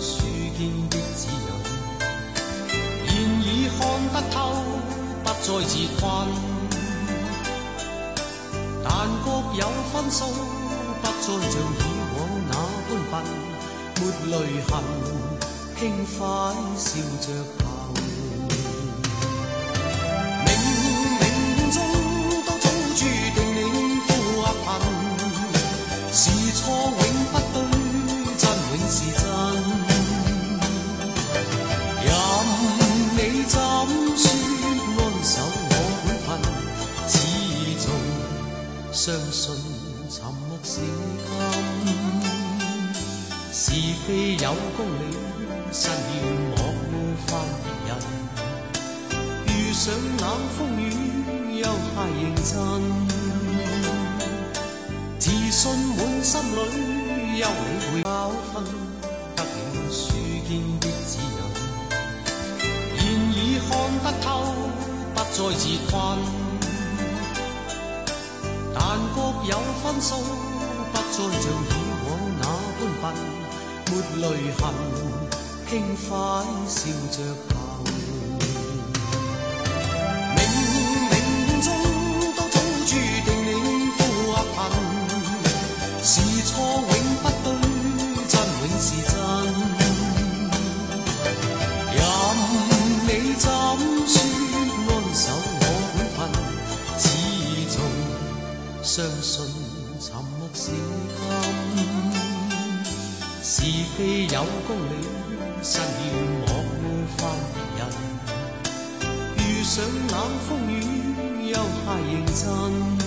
書經的指引，現已看得透，不再自困。但各有分數，不再像以往那般笨，沒淚痕，輕快笑着行。冥冥中都早注定你富或貧，是錯永不對，真永是真。任你怎說安守我本分，始終相信沉默是金。是非有公理，失了莫犯別人。遇上冷風雨，又太認真。自信滿心裏，休理會教訓，得了書經的指引，現已看得透，不再自困。但各有分數，不再像以往那般笨。沒淚痕，輕快笑着行。冥冥中都早注定你富或貧，是錯永不對，真永是真。任你怎說安守我本分，始終相信沉默是金。是非有公理，失了莫犯別人。遇上冷風雨，又太認真。